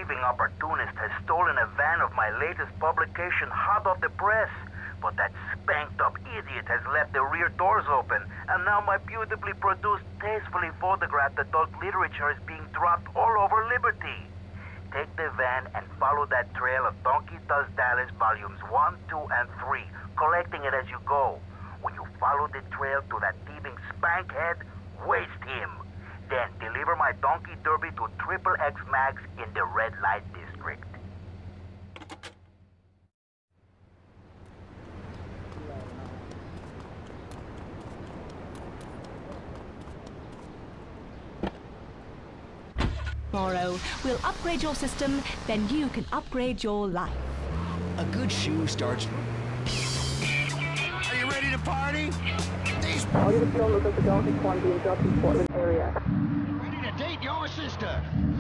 thieving opportunist has stolen a van of my latest publication hot off the press. But that spanked-up idiot has left the rear doors open, and now my beautifully produced, tastefully photographed adult literature is being dropped all over Liberty. Take the van and follow that trail of Donkey Does Dallas volumes 1, 2, and 3, collecting it as you go. When you follow the trail to that thieving spankhead, waste him. Then deliver my Donkey Derby to Triple X Max in the Red Light District. Tomorrow, we'll upgrade your system, then you can upgrade your life. A good shoe starts... Are you ready to party? These... All units be on lookout for Galaxy Quantity in Justin Portland area. Ready to date your sister?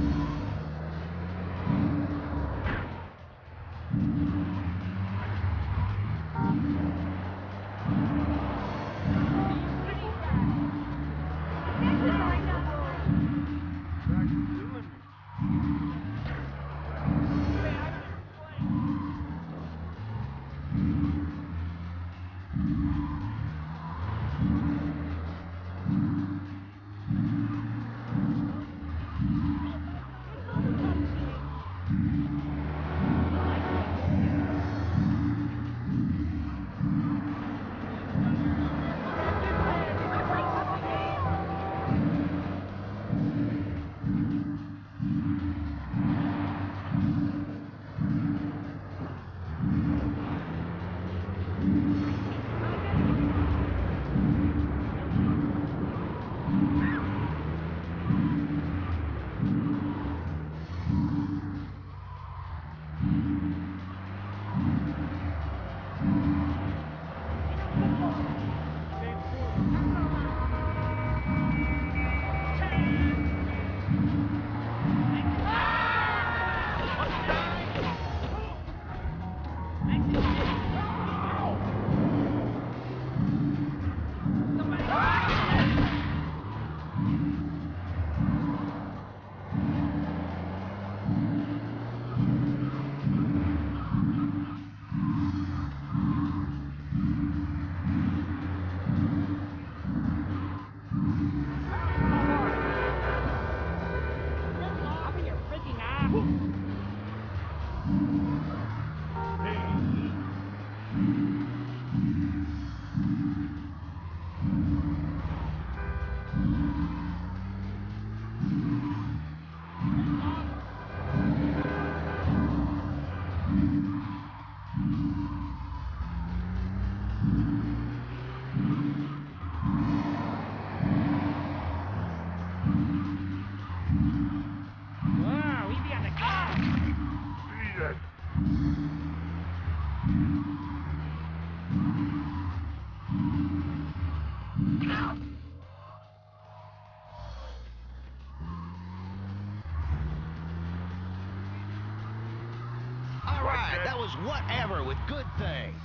That was whatever with Good Thing.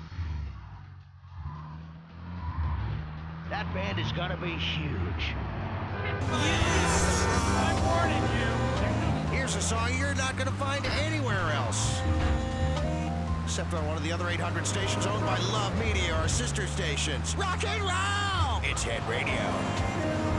That band is gonna be huge. Yes! I'm warning you! Here's a song you're not gonna find anywhere else. Except on one of the other 800 stations owned by Love Media, our sister stations. Rock and roll! It's Head Radio.